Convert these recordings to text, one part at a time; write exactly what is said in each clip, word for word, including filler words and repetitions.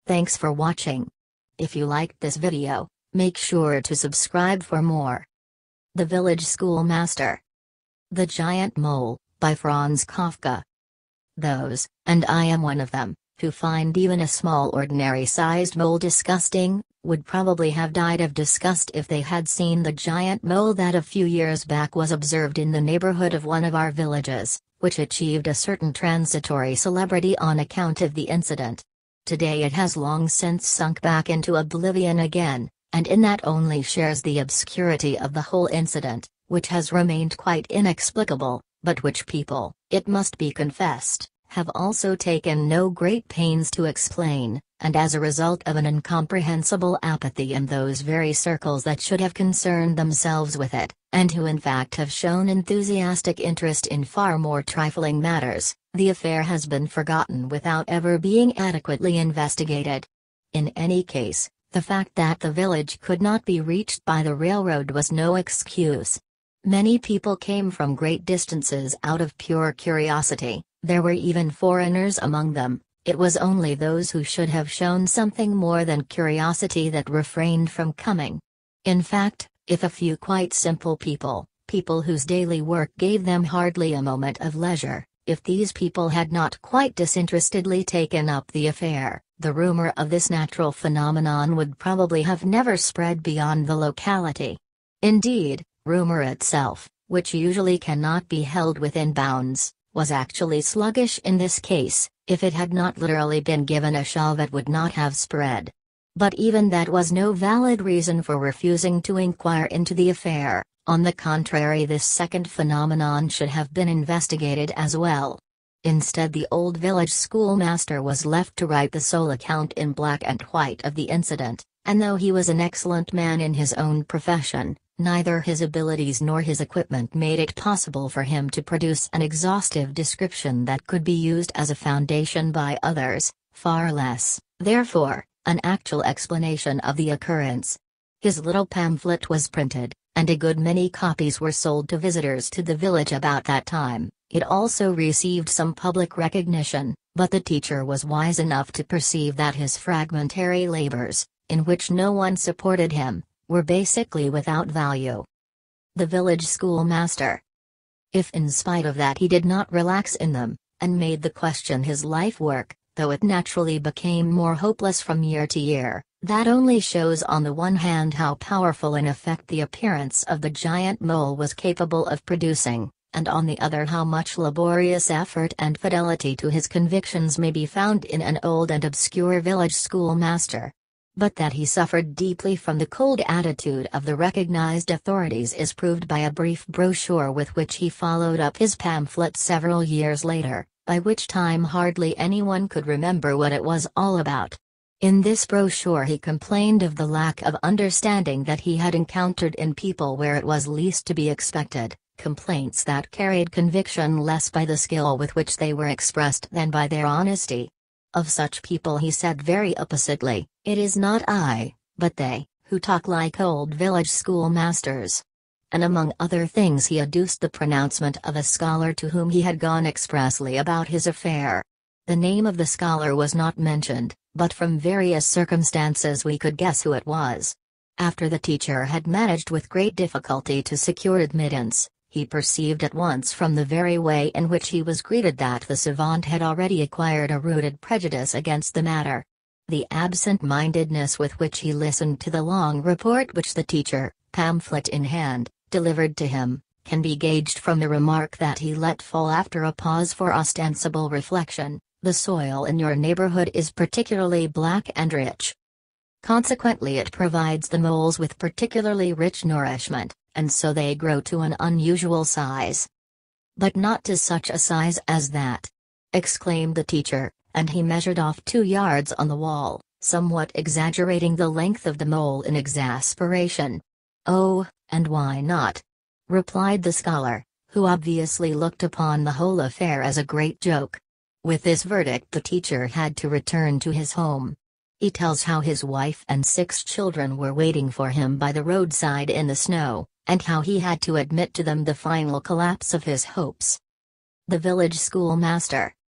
Thanks for watching. If you liked this video, make sure to subscribe for more. The Village Schoolmaster. The Giant Mole, by Franz Kafka. Those, and I am one of them, who find even a small ordinary-sized mole disgusting, would probably have died of disgust if they had seen the giant mole that a few years back was observed in the neighborhood of one of our villages, which achieved a certain transitory celebrity on account of the incident. Today it has long since sunk back into oblivion again, and in that only shares the obscurity of the whole incident, which has remained quite inexplicable, but which people, it must be confessed, have also taken no great pains to explain, and as a result of an incomprehensible apathy in those very circles that should have concerned themselves with it, and who in fact have shown enthusiastic interest in far more trifling matters, the affair has been forgotten without ever being adequately investigated. In any case, the fact that the village could not be reached by the railroad was no excuse. Many people came from great distances out of pure curiosity. There were even foreigners among them. It was only those who should have shown something more than curiosity that refrained from coming. In fact, if a few quite simple people, people whose daily work gave them hardly a moment of leisure, if these people had not quite disinterestedly taken up the affair, the rumor of this natural phenomenon would probably have never spread beyond the locality. Indeed, rumor itself, which usually cannot be held within bounds, was actually sluggish in this case. If it had not literally been given a shove, it would not have spread. But even that was no valid reason for refusing to inquire into the affair. On the contrary, this second phenomenon should have been investigated as well. Instead, the old village schoolmaster was left to write the sole account in black and white of the incident, and though he was an excellent man in his own profession, neither his abilities nor his equipment made it possible for him to produce an exhaustive description that could be used as a foundation by others, far less, therefore, an actual explanation of the occurrence. His little pamphlet was printed, and a good many copies were sold to visitors to the village about that time. It also received some public recognition, but the teacher was wise enough to perceive that his fragmentary labors, in which no one supported him, were basically without value. The Village Schoolmaster. If in spite of that he did not relax in them, and made the question his life work, though it naturally became more hopeless from year to year, that only shows on the one hand how powerful an effect the appearance of the giant mole was capable of producing, and on the other how much laborious effort and fidelity to his convictions may be found in an old and obscure village schoolmaster. But that he suffered deeply from the cold attitude of the recognized authorities is proved by a brief brochure with which he followed up his pamphlet several years later, by which time hardly anyone could remember what it was all about. In this brochure he complained of the lack of understanding that he had encountered in people where it was least to be expected, complaints that carried conviction less by the skill with which they were expressed than by their honesty. Of such people he said very oppositely, "It is not I, but they, who talk like old village schoolmasters." And among other things he adduced the pronouncement of a scholar to whom he had gone expressly about his affair. The name of the scholar was not mentioned, but from various circumstances we could guess who it was. After the teacher had managed with great difficulty to secure admittance, he perceived at once from the very way in which he was greeted that the savant had already acquired a rooted prejudice against the matter. The absent-mindedness with which he listened to the long report which the teacher, pamphlet in hand, delivered to him, can be gauged from the remark that he let fall after a pause for ostensible reflection: "The soil in your neighborhood is particularly black and rich. Consequently it provides the moles with particularly rich nourishment, and so they grow to an unusual size." "But not to such a size as that," exclaimed the teacher, and he measured off two yards on the wall, somewhat exaggerating the length of the mole in exasperation. "Oh, and why not?" replied the scholar, who obviously looked upon the whole affair as a great joke. With this verdict the teacher had to return to his home. He tells how his wife and six children were waiting for him by the roadside in the snow, and how he had to admit to them the final collapse of his hopes. The Village Schoolmaster.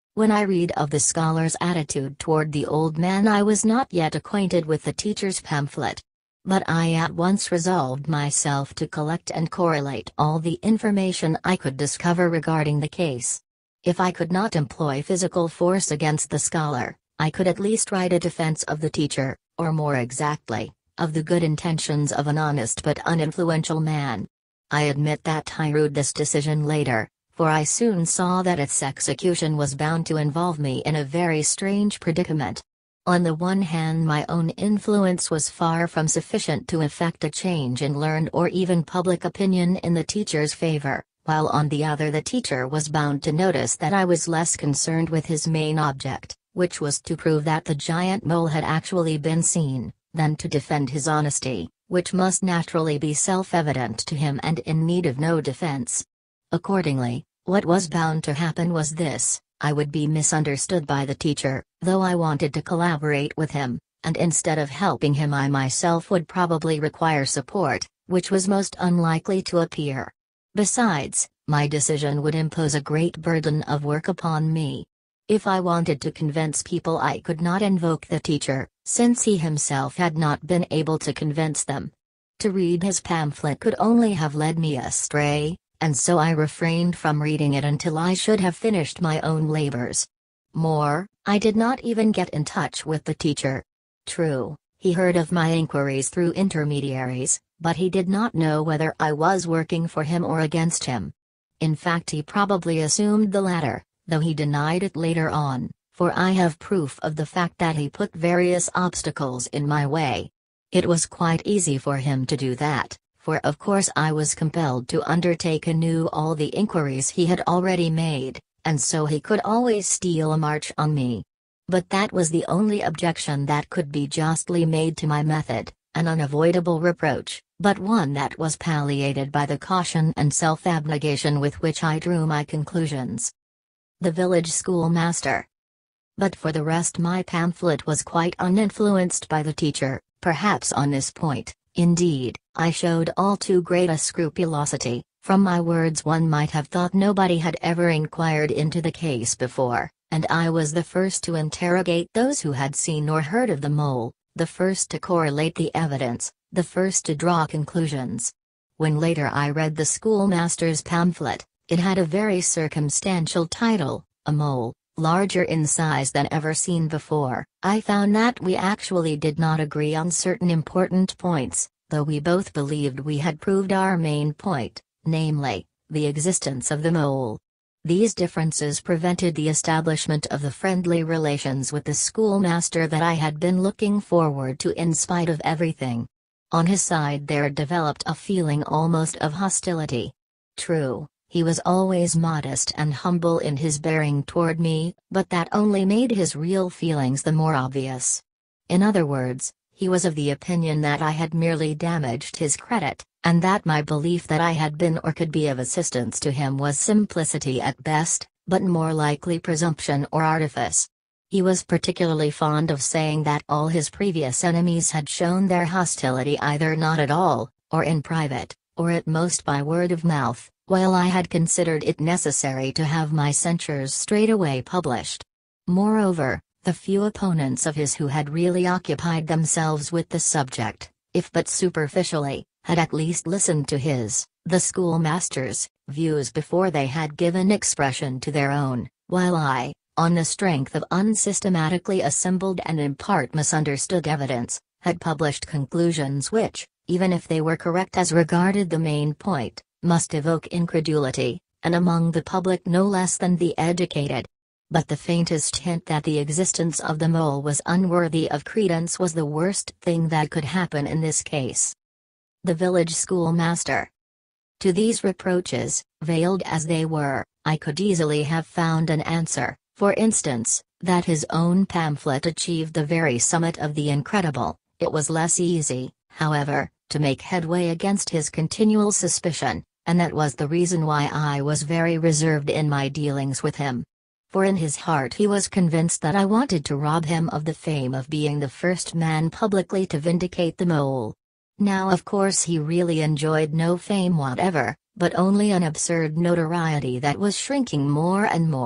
When I read of the scholar's attitude toward the old man, I was not yet acquainted with the teacher's pamphlet. But I at once resolved myself to collect and correlate all the information I could discover regarding the case. If I could not employ physical force against the scholar, I could at least write a defense of the teacher, or more exactly, of the good intentions of an honest but uninfluential man. I admit that I ruled this decision later, for I soon saw that its execution was bound to involve me in a very strange predicament. On the one hand, my own influence was far from sufficient to effect a change in learned or even public opinion in the teacher's favor, while on the other the teacher was bound to notice that I was less concerned with his main object, which was to prove that the giant mole had actually been seen, than to defend his honesty, which must naturally be self-evident to him and in need of no defense. Accordingly, what was bound to happen was this: I would be misunderstood by the teacher, though I wanted to collaborate with him, and instead of helping him I myself would probably require support, which was most unlikely to appear. Besides, my decision would impose a great burden of work upon me. If I wanted to convince people, I could not invoke the teacher, since he himself had not been able to convince them. To read his pamphlet could only have led me astray, and so I refrained from reading it until I should have finished my own labors. More, I did not even get in touch with the teacher. True, he heard of my inquiries through intermediaries, but he did not know whether I was working for him or against him. In fact, he probably assumed the latter, though he denied it later on, for I have proof of the fact that he put various obstacles in my way. It was quite easy for him to do that, for of course I was compelled to undertake anew all the inquiries he had already made, and so he could always steal a march on me. But that was the only objection that could be justly made to my method, an unavoidable reproach, but one that was palliated by the caution and self-abnegation with which I drew my conclusions. The village schoolmaster. But for the rest, my pamphlet was quite uninfluenced by the teacher. Perhaps on this point, indeed, I showed all too great a scrupulosity. From my words one might have thought nobody had ever inquired into the case before, and I was the first to interrogate those who had seen or heard of the mole, the first to correlate the evidence, the first to draw conclusions. When later I read the schoolmaster's pamphlet, it had a very circumstantial title, "A Mole, Larger in Size Than Ever Seen Before." I found that we actually did not agree on certain important points, though we both believed we had proved our main point, namely, the existence of the mole. These differences prevented the establishment of the friendly relations with the schoolmaster that I had been looking forward to in spite of everything. On his side there developed a feeling almost of hostility. True, he was always modest and humble in his bearing toward me, but that only made his real feelings the more obvious. In other words, he was of the opinion that I had merely damaged his credit, and that my belief that I had been or could be of assistance to him was simplicity at best, but more likely presumption or artifice. He was particularly fond of saying that all his previous enemies had shown their hostility either not at all, or in private, or at most by word of mouth, while I had considered it necessary to have my censures straightway published. Moreover, the few opponents of his who had really occupied themselves with the subject, if but superficially, had at least listened to his, the schoolmaster's, views before they had given expression to their own, while I, on the strength of unsystematically assembled and in part misunderstood evidence, had published conclusions which, even if they were correct as regarded the main point, must evoke incredulity, and among the public no less than the educated. But the faintest hint that the existence of the mole was unworthy of credence was the worst thing that could happen in this case. The village schoolmaster. To these reproaches, veiled as they were, I could easily have found an answer. For instance, that his own pamphlet achieved the very summit of the incredible. It was less easy, however, to make headway against his continual suspicion, and that was the reason why I was very reserved in my dealings with him. For in his heart he was convinced that I wanted to rob him of the fame of being the first man publicly to vindicate the mole. Now of course he really enjoyed no fame whatever, but only an absurd notoriety that was shrinking more and more,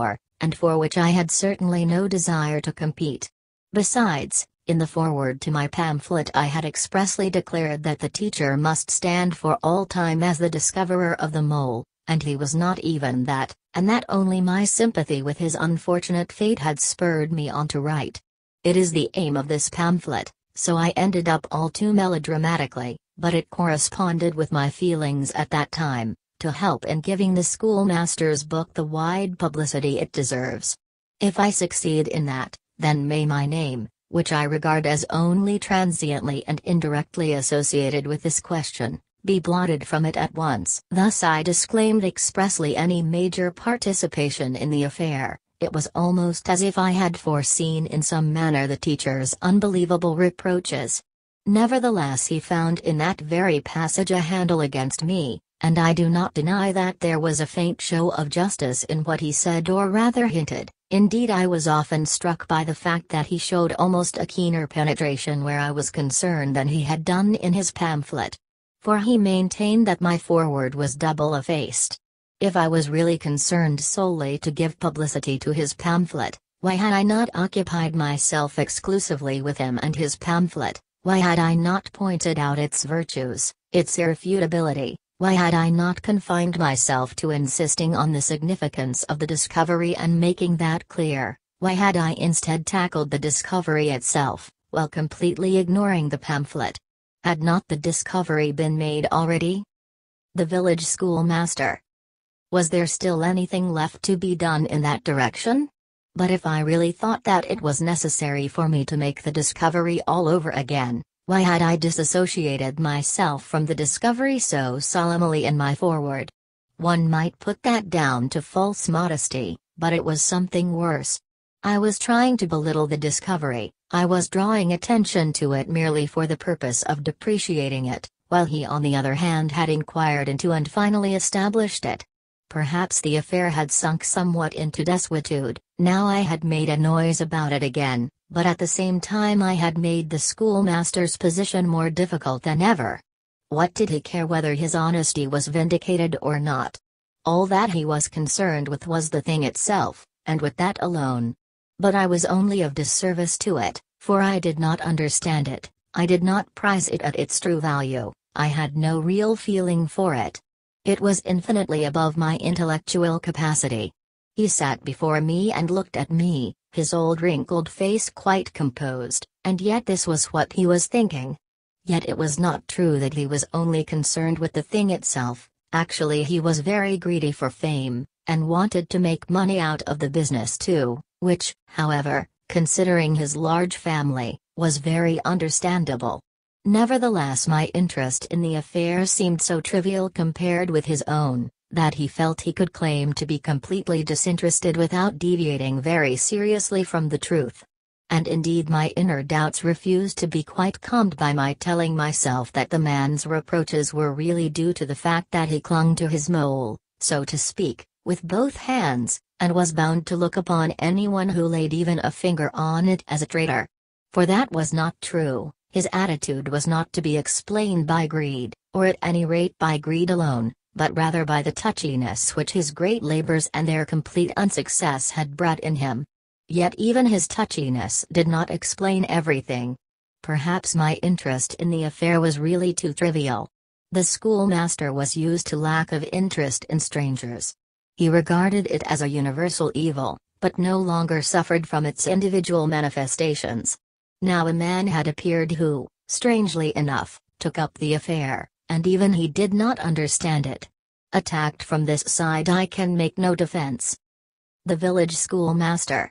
and for which I had certainly no desire to compete. Besides, in the foreword to my pamphlet I had expressly declared that the teacher must stand for all time as the discoverer of the mole, and he was not even that, and that only my sympathy with his unfortunate fate had spurred me on to write. It is the aim of this pamphlet, so I ended up all too melodramatically, but it corresponded with my feelings at that time, to help in giving the schoolmaster's book the wide publicity it deserves. If I succeed in that, then may my name, which I regard as only transiently and indirectly associated with this question, be blotted from it at once. Thus I disclaimed expressly any major participation in the affair. It was almost as if I had foreseen in some manner the teacher's unbelievable reproaches. Nevertheless, he found in that very passage a handle against me, and I do not deny that there was a faint show of justice in what he said, or rather hinted. Indeed, I was often struck by the fact that he showed almost a keener penetration where I was concerned than he had done in his pamphlet. For he maintained that my foreword was double-effaced. If I was really concerned solely to give publicity to his pamphlet, why had I not occupied myself exclusively with him and his pamphlet? Why had I not pointed out its virtues, its irrefutability? Why had I not confined myself to insisting on the significance of the discovery and making that clear? Why had I instead tackled the discovery itself, while completely ignoring the pamphlet? Had not the discovery been made already? The village schoolmaster. Was there still anything left to be done in that direction? But if I really thought that it was necessary for me to make the discovery all over again, why had I disassociated myself from the discovery so solemnly in my foreword? One might put that down to false modesty, but it was something worse. I was trying to belittle the discovery, I was drawing attention to it merely for the purpose of depreciating it, while he on the other hand had inquired into and finally established it. Perhaps the affair had sunk somewhat into desuetude, now I had made a noise about it again, but at the same time I had made the schoolmaster's position more difficult than ever. What did he care whether his honesty was vindicated or not? All that he was concerned with was the thing itself, and with that alone. But I was only of disservice to it, for I did not understand it, I did not prize it at its true value, I had no real feeling for it. It was infinitely above my intellectual capacity. He sat before me and looked at me, his old wrinkled face quite composed, and yet this was what he was thinking. Yet it was not true that he was only concerned with the thing itself, actually he was very greedy for fame, and wanted to make money out of the business too, which, however, considering his large family, was very understandable. Nevertheless, my interest in the affair seemed so trivial compared with his own, that he felt he could claim to be completely disinterested without deviating very seriously from the truth. And indeed my inner doubts refused to be quite calmed by my telling myself that the man's reproaches were really due to the fact that he clung to his mole, so to speak, with both hands, and was bound to look upon anyone who laid even a finger on it as a traitor. For that was not true. His attitude was not to be explained by greed, or at any rate by greed alone, but rather by the touchiness which his great labors and their complete unsuccess had brought in him. Yet even his touchiness did not explain everything. Perhaps my interest in the affair was really too trivial. The schoolmaster was used to lack of interest in strangers. He regarded it as a universal evil, but no longer suffered from its individual manifestations. Now a man had appeared who, strangely enough, took up the affair, and even he did not understand it. Attacked from this side I can make no defense. The village schoolmaster.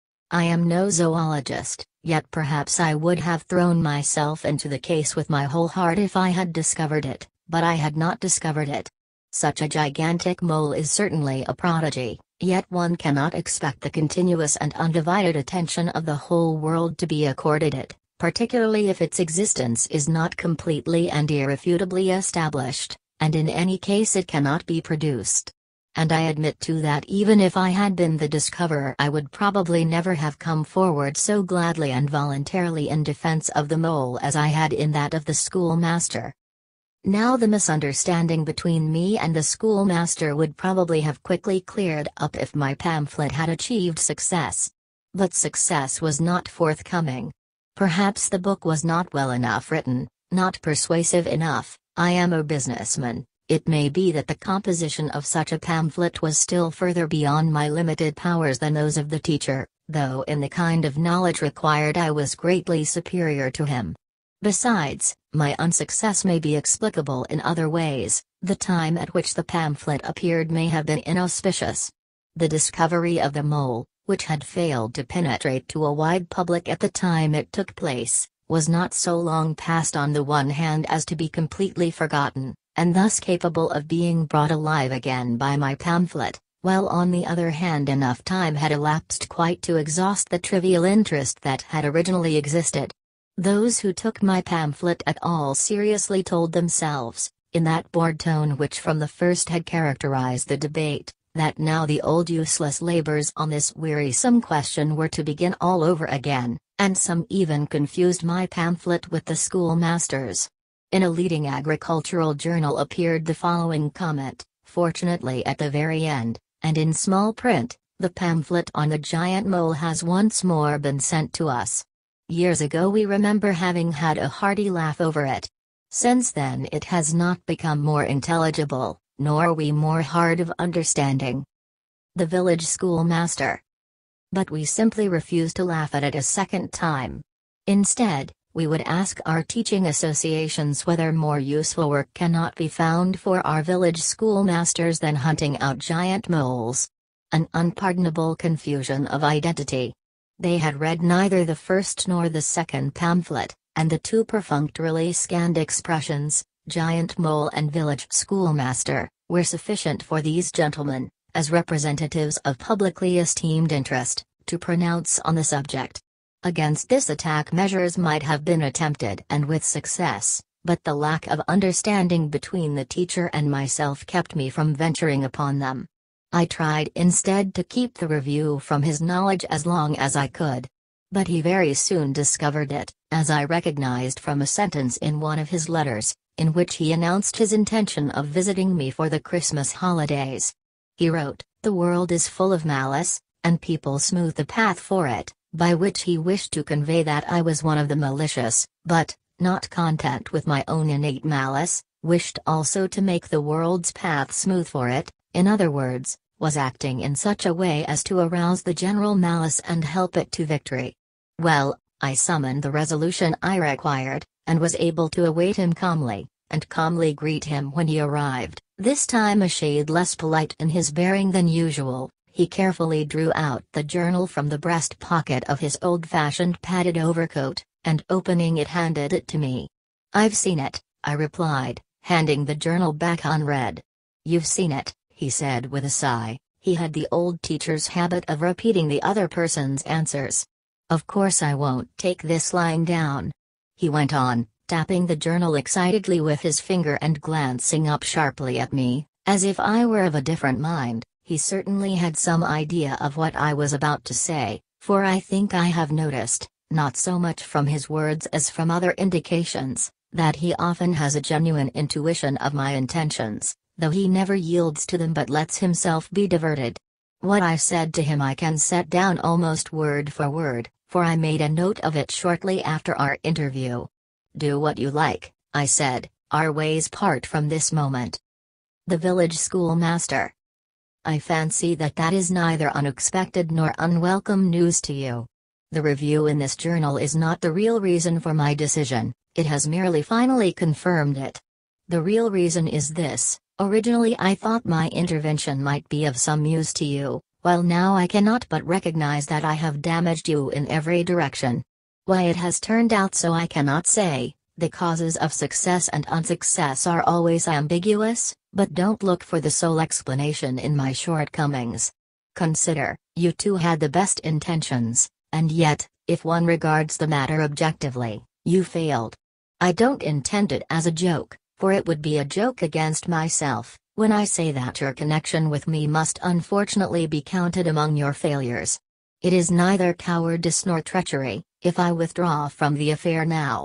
I am no zoologist, yet perhaps I would have thrown myself into the case with my whole heart if I had discovered it, but I had not discovered it. Such a gigantic mole is certainly a prodigy. Yet one cannot expect the continuous and undivided attention of the whole world to be accorded it, particularly if its existence is not completely and irrefutably established, and in any case it cannot be produced. And I admit too that even if I had been the discoverer I would probably never have come forward so gladly and voluntarily in defense of the mole as I had in that of the schoolmaster. Now the misunderstanding between me and the schoolmaster would probably have quickly cleared up if my pamphlet had achieved success. But success was not forthcoming. Perhaps the book was not well enough written, not persuasive enough. I am a businessman. It may be that the composition of such a pamphlet was still further beyond my limited powers than those of the teacher, though in the kind of knowledge required I was greatly superior to him. Besides, my unsuccess may be explicable in other ways. The time at which the pamphlet appeared may have been inauspicious. The discovery of the mole, which had failed to penetrate to a wide public at the time it took place, was not so long past on the one hand as to be completely forgotten, and thus capable of being brought alive again by my pamphlet, while on the other hand enough time had elapsed quite to exhaust the trivial interest that had originally existed. Those who took my pamphlet at all seriously told themselves, in that bored tone which from the first had characterized the debate, that now the old useless labors on this wearisome question were to begin all over again, and some even confused my pamphlet with the schoolmaster's. In a leading agricultural journal appeared the following comment, fortunately at the very end, and in small print: "The pamphlet on the giant mole has once more been sent to us. Years ago we remember having had a hearty laugh over it. Since then it has not become more intelligible, nor we more hard of understanding." The village schoolmaster. But we simply refuse to laugh at it a second time. Instead, we would ask our teaching associations whether more useful work cannot be found for our village schoolmasters than hunting out giant moles. An unpardonable confusion of identity. They had read neither the first nor the second pamphlet, and the two perfunctorily scanned expressions, giant mole and village schoolmaster, were sufficient for these gentlemen, as representatives of publicly esteemed interest, to pronounce on the subject. Against this attack measures might have been attempted and with success, but the lack of understanding between the teacher and myself kept me from venturing upon them. I tried instead to keep the review from his knowledge as long as I could. But he very soon discovered it, as I recognized from a sentence in one of his letters, in which he announced his intention of visiting me for the Christmas holidays. He wrote, "The world is full of malice, and people smooth the path for it," by which he wished to convey that I was one of the malicious, but, not content with my own innate malice, wished also to make the world's path smooth for it, in other words, was acting in such a way as to arouse the general malice and help it to victory. Well, I summoned the resolution I required, and was able to await him calmly, and calmly greet him when he arrived. This time a shade less polite in his bearing than usual, he carefully drew out the journal from the breast pocket of his old-fashioned padded overcoat, and opening it handed it to me. "I've seen it," I replied, handing the journal back unread. "You've seen it," he said with a sigh. He had the old teacher's habit of repeating the other person's answers. "Of course I won't take this lying down," he went on, tapping the journal excitedly with his finger and glancing up sharply at me, as if I were of a different mind. He certainly had some idea of what I was about to say, for I think I have noticed, not so much from his words as from other indications, that he often has a genuine intuition of my intentions, though he never yields to them but lets himself be diverted. What I said to him I can set down almost word for word, for I made a note of it shortly after our interview. "Do what you like," I said, "our ways part from this moment." The village schoolmaster. I fancy that that is neither unexpected nor unwelcome news to you. The review in this journal is not the real reason for my decision, it has merely finally confirmed it. The real reason is this: originally I thought my intervention might be of some use to you, while now I cannot but recognize that I have damaged you in every direction. Why it has turned out so I cannot say. The causes of success and unsuccess are always ambiguous, but don't look for the sole explanation in my shortcomings. Consider, you too had the best intentions, and yet, if one regards the matter objectively, you failed. I don't intend it as a joke, for it would be a joke against myself, when I say that your connection with me must unfortunately be counted among your failures. It is neither cowardice nor treachery, if I withdraw from the affair now.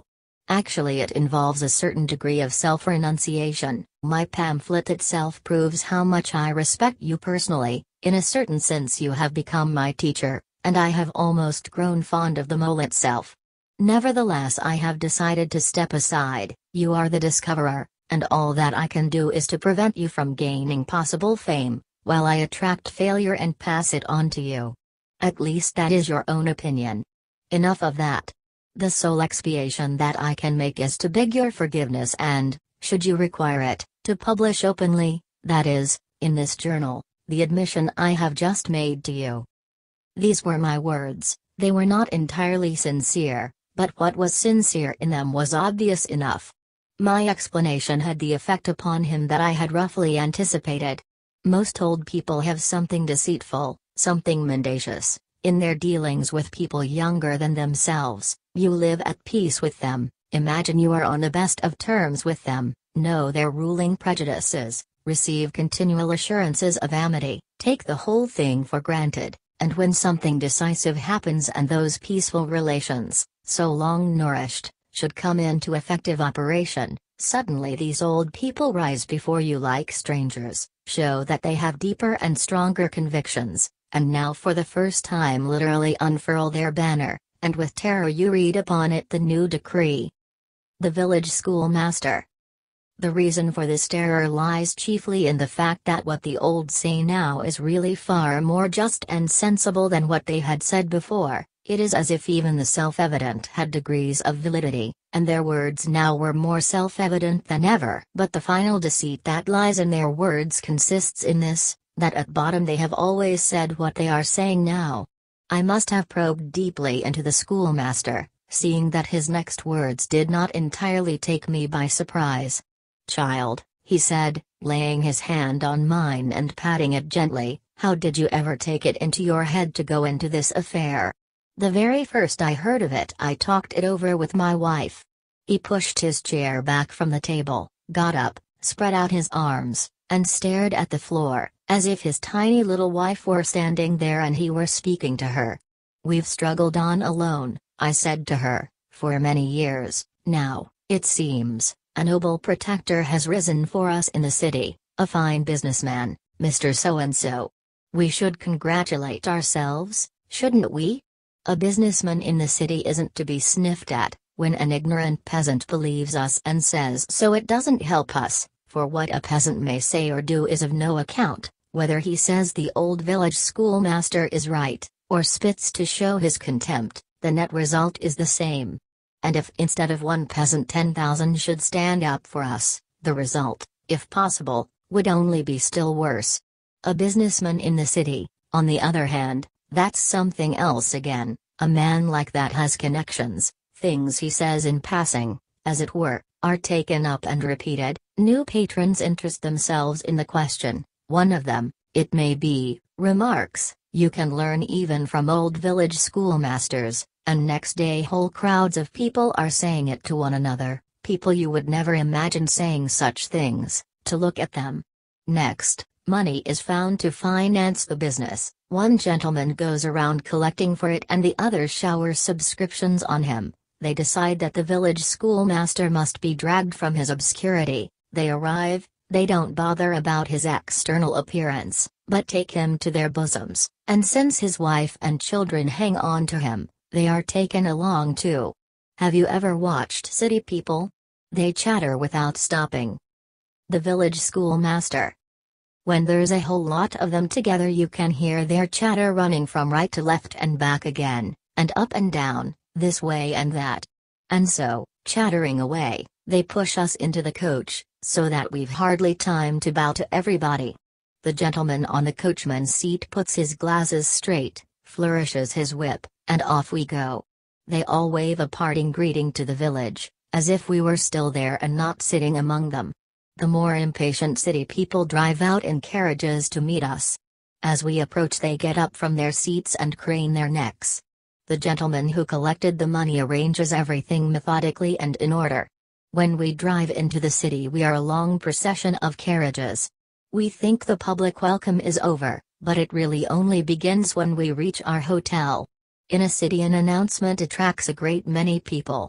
Actually, it involves a certain degree of self-renunciation. My pamphlet itself proves how much I respect you personally. In a certain sense, you have become my teacher, and I have almost grown fond of the mole itself. Nevertheless, I have decided to step aside. You are the discoverer, and all that I can do is to prevent you from gaining possible fame, while I attract failure and pass it on to you. At least that is your own opinion. Enough of that. The sole expiation that I can make is to beg your forgiveness and, should you require it, to publish openly, that is, in this journal, the admission I have just made to you. These were my words. They were not entirely sincere, but what was sincere in them was obvious enough. My explanation had the effect upon him that I had roughly anticipated. Most old people have something deceitful, something mendacious, in their dealings with people younger than themselves. You live at peace with them, imagine you are on the best of terms with them, know their ruling prejudices, receive continual assurances of amity, take the whole thing for granted, and when something decisive happens and those peaceful relations, so long nourished, should come into effective operation, suddenly these old people rise before you like strangers, show that they have deeper and stronger convictions, and now for the first time literally unfurl their banner, and with terror you read upon it the new decree. The village schoolmaster. The reason for this terror lies chiefly in the fact that what the old say now is really far more just and sensible than what they had said before. It is as if even the self-evident had degrees of validity, and their words now were more self-evident than ever. But the final deceit that lies in their words consists in this, that at bottom they have always said what they are saying now. I must have probed deeply into the schoolmaster, seeing that his next words did not entirely take me by surprise. "Child," he said, laying his hand on mine and patting it gently, "how did you ever take it into your head to go into this affair?" The very first I heard of it I talked it over with my wife. He pushed his chair back from the table, got up, spread out his arms, and stared at the floor, as if his tiny little wife were standing there and he were speaking to her. "We've struggled on alone," I said to her, "for many years, now, it seems. A noble protector has risen for us in the city, a fine businessman, Mister So-and-so. We should congratulate ourselves, shouldn't we? A businessman in the city isn't to be sniffed at. When an ignorant peasant believes us and says so, it doesn't help us, for what a peasant may say or do is of no account, whether he says the old village schoolmaster is right, or spits to show his contempt, the net result is the same. And if instead of one peasant ten thousand should stand up for us, the result, if possible, would only be still worse. A businessman in the city, on the other hand, that's something else again. A man like that has connections, things he says in passing, as it were, are taken up and repeated, new patrons interest themselves in the question, one of them, it may be, remarks, you can learn even from old village schoolmasters. And next day whole crowds of people are saying it to one another, people you would never imagine saying such things, to look at them. Next, money is found to finance the business, one gentleman goes around collecting for it and the other showers subscriptions on him. They decide that the village schoolmaster must be dragged from his obscurity. They arrive, they don't bother about his external appearance, but take him to their bosoms, and since his wife and children hang on to him, they are taken along too. Have you ever watched city people? They chatter without stopping. The village schoolmaster. When there's a whole lot of them together, you can hear their chatter running from right to left and back again, and up and down, this way and that. And so, chattering away, they push us into the coach, so that we've hardly time to bow to everybody. The gentleman on the coachman's seat puts his glasses straight, flourishes his whip, and off we go. They all wave a parting greeting to the village, as if we were still there and not sitting among them. The more impatient city people drive out in carriages to meet us. As we approach, they get up from their seats and crane their necks. The gentleman who collected the money arranges everything methodically and in order. When we drive into the city, we are a long procession of carriages. We think the public welcome is over, but it really only begins when we reach our hotel. In a city, an announcement attracts a great many people.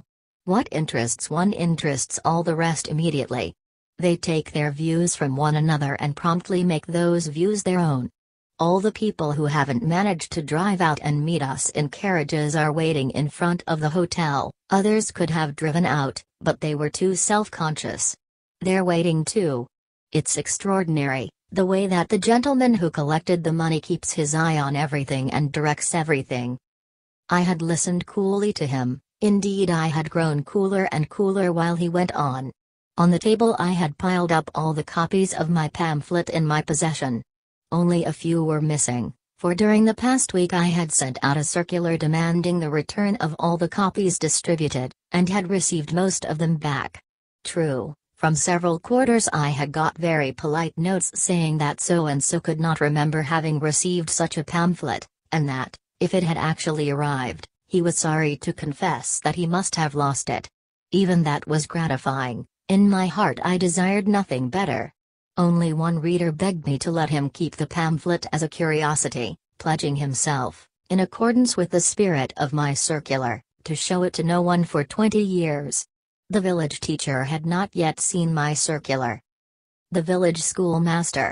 What interests one interests all the rest immediately. They take their views from one another and promptly make those views their own. All the people who haven't managed to drive out and meet us in carriages are waiting in front of the hotel. Others could have driven out, but they were too self-conscious. They're waiting too. It's extraordinary, the way that the gentleman who collected the money keeps his eye on everything and directs everything. I had listened coolly to him, indeed I had grown cooler and cooler while he went on. On the table I had piled up all the copies of my pamphlet in my possession. Only a few were missing, for during the past week I had sent out a circular demanding the return of all the copies distributed, and had received most of them back. True, from several quarters I had got very polite notes saying that so-and-so could not remember having received such a pamphlet, and that, if it had actually arrived, he was sorry to confess that he must have lost it. Even that was gratifying. In my heart I desired nothing better. Only one reader begged me to let him keep the pamphlet as a curiosity, pledging himself, in accordance with the spirit of my circular, to show it to no one for twenty years. The village teacher had not yet seen my circular. The village schoolmaster.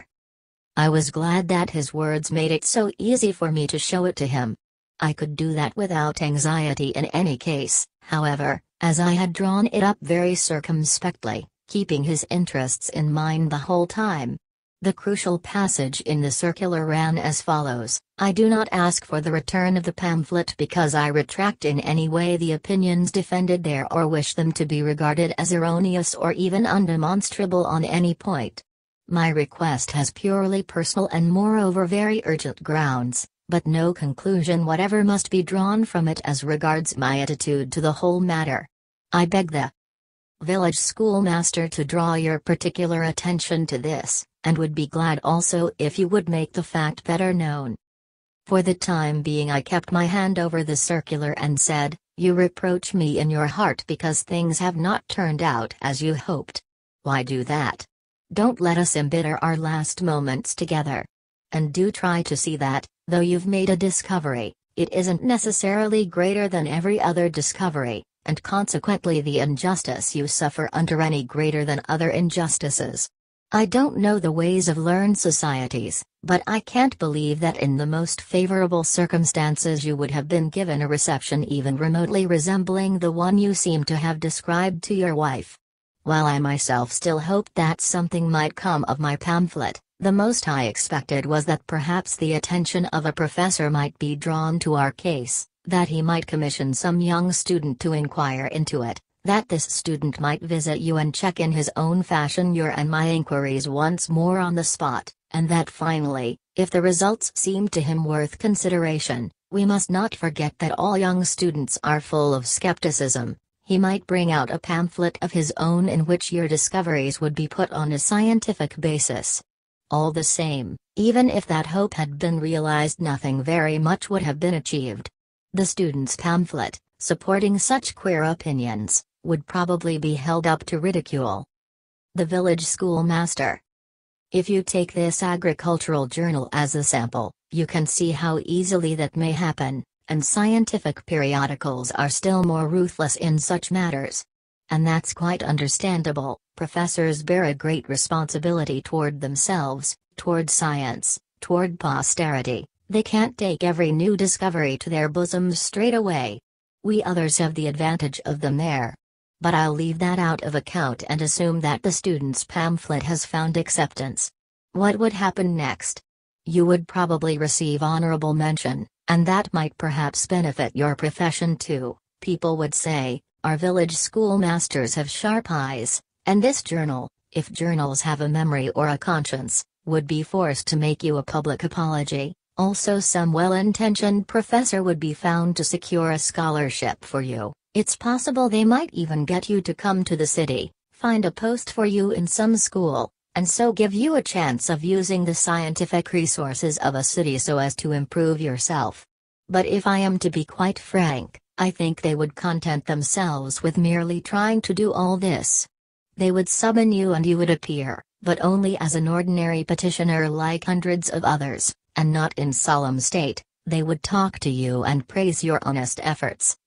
I was glad that his words made it so easy for me to show it to him. I could do that without anxiety in any case, however, as I had drawn it up very circumspectly, keeping his interests in mind the whole time. The crucial passage in the circular ran as follows: I do not ask for the return of the pamphlet because I retract in any way the opinions defended there or wish them to be regarded as erroneous or even undemonstrable on any point. My request has purely personal and moreover very urgent grounds, but no conclusion whatever must be drawn from it as regards my attitude to the whole matter. I beg the village schoolmaster to draw your particular attention to this, and would be glad also if you would make the fact better known. For the time being I kept my hand over the circular and said, You reproach me in your heart because things have not turned out as you hoped. Why do that? Don't let us embitter our last moments together. And do try to see that, though you've made a discovery, it isn't necessarily greater than every other discovery, and consequently the injustice you suffer under any greater than other injustices. I don't know the ways of learned societies, but I can't believe that in the most favorable circumstances you would have been given a reception even remotely resembling the one you seem to have described to your wife. While I myself still hoped that something might come of my pamphlet, the most I expected was that perhaps the attention of a professor might be drawn to our case, that he might commission some young student to inquire into it, that this student might visit you and check in his own fashion your and my inquiries once more on the spot, and that finally, if the results seemed to him worth consideration, we must not forget that all young students are full of skepticism, he might bring out a pamphlet of his own in which your discoveries would be put on a scientific basis. All the same, even if that hope had been realized, nothing very much would have been achieved. The student's pamphlet, supporting such queer opinions, would probably be held up to ridicule. The village schoolmaster. If you take this agricultural journal as a sample, you can see how easily that may happen, and scientific periodicals are still more ruthless in such matters. And that's quite understandable. Professors bear a great responsibility toward themselves, toward science, toward posterity. They can't take every new discovery to their bosoms straight away. We others have the advantage of them there. But I'll leave that out of account and assume that the student's pamphlet has found acceptance. What would happen next? You would probably receive honorable mention, and that might perhaps benefit your profession too. People would say, our village schoolmasters have sharp eyes, and this journal, if journals have a memory or a conscience, would be forced to make you a public apology. Also some well-intentioned professor would be found to secure a scholarship for you. It's possible they might even get you to come to the city, find a post for you in some school, and so give you a chance of using the scientific resources of a city so as to improve yourself. But if I am to be quite frank, I think they would content themselves with merely trying to do all this. They would summon you and you would appear, but only as an ordinary petitioner like hundreds of others, and not in solemn state. They would talk to you and praise your honest efforts,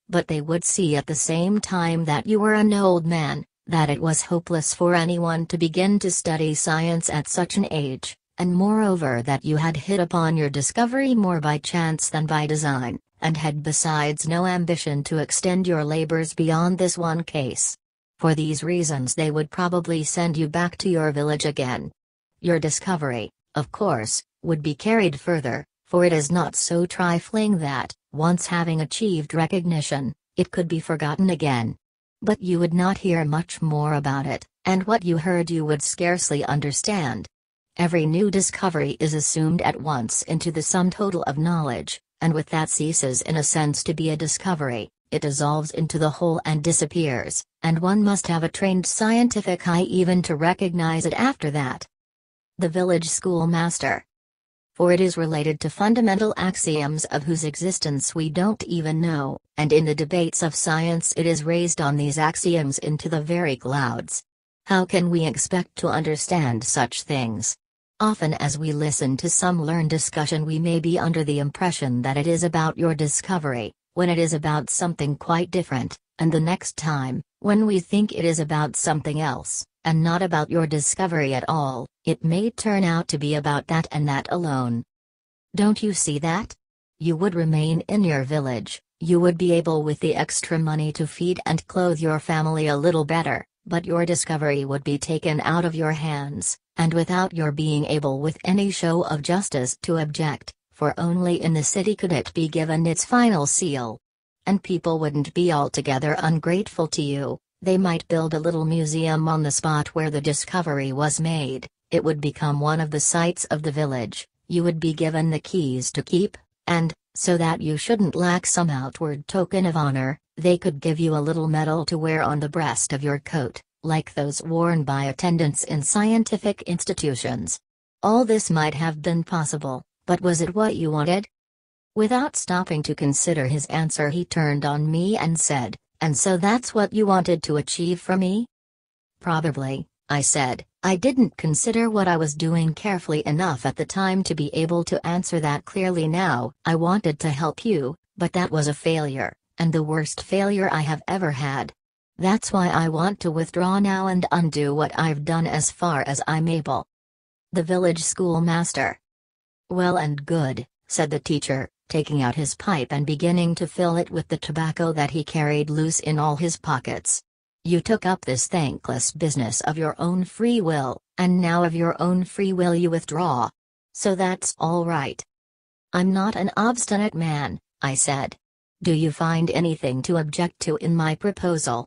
but they would see at the same time that you were an old man, that it was hopeless for anyone to begin to study science at such an age, and moreover that you had hit upon your discovery more by chance than by design, and had besides no ambition to extend your labors beyond this one case. For these reasons they would probably send you back to your village again. Your discovery, of course, would be carried further, for it is not so trifling that, once having achieved recognition, it could be forgotten again. But you would not hear much more about it, and what you heard you would scarcely understand. Every new discovery is assumed at once into the sum total of knowledge, and with that ceases in a sense to be a discovery, it dissolves into the whole and disappears, and one must have a trained scientific eye even to recognize it after that. The village schoolmaster. For it is related to fundamental axioms of whose existence we don't even know, and in the debates of science it is raised on these axioms into the very clouds. How can we expect to understand such things? Often as we listen to some learned discussion we may be under the impression that it is about your discovery, when it is about something quite different, and the next time, when we think it is about something else, and not about your discovery at all, it may turn out to be about that and that alone. Don't you see that? You would remain in your village, you would be able with the extra money to feed and clothe your family a little better, but your discovery would be taken out of your hands, and without your being able with any show of justice to object, for only in the city could it be given its final seal. And people wouldn't be altogether ungrateful to you, they might build a little museum on the spot where the discovery was made, it would become one of the sights of the village, you would be given the keys to keep, and, so that you shouldn't lack some outward token of honor, they could give you a little medal to wear on the breast of your coat, like those worn by attendants in scientific institutions. All this might have been possible, but was it what you wanted? Without stopping to consider his answer he turned on me and said, "And so that's what you wanted to achieve for me?" "Probably," I said. I didn't consider what I was doing carefully enough at the time to be able to answer that clearly now. I wanted to help you, but that was a failure, and the worst failure I have ever had. That's why I want to withdraw now and undo what I've done as far as I'm able." The village schoolmaster. "Well and good," said the teacher, taking out his pipe and beginning to fill it with the tobacco that he carried loose in all his pockets. "You took up this thankless business of your own free will, and now of your own free will you withdraw. So that's all right." "I'm not an obstinate man," I said. "Do you find anything to object to in my proposal?"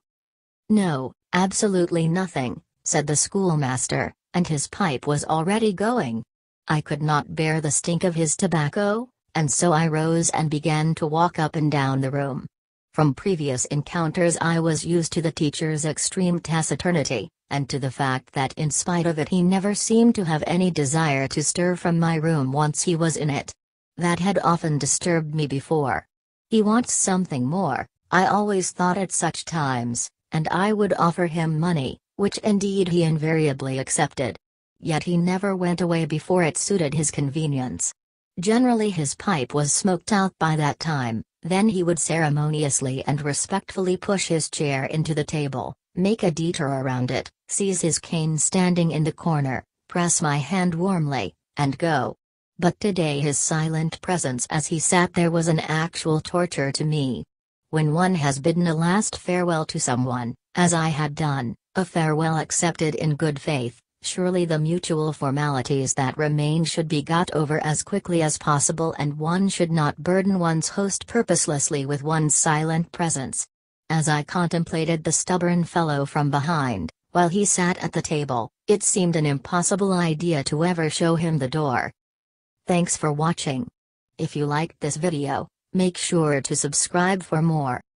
"No, absolutely nothing," said the schoolmaster, and his pipe was already going. I could not bear the stink of his tobacco, and so I rose and began to walk up and down the room. From previous encounters I was used to the teacher's extreme taciturnity, and to the fact that in spite of it he never seemed to have any desire to stir from my room once he was in it. That had often disturbed me before. He wants something more, I always thought at such times, and I would offer him money, which indeed he invariably accepted. Yet he never went away before it suited his convenience. Generally his pipe was smoked out by that time, then he would ceremoniously and respectfully push his chair into the table, make a detour around it, seize his cane standing in the corner, press my hand warmly, and go. But today his silent presence as he sat there was an actual torture to me. When one has bidden a last farewell to someone, as I had done, a farewell accepted in good faith, surely the mutual formalities that remain should be got over as quickly as possible and one should not burden one's host purposelessly with one's silent presence. As I contemplated the stubborn fellow from behind, while he sat at the table, it seemed an impossible idea to ever show him the door. Thanks for watching. If you liked this video, make sure to subscribe for more.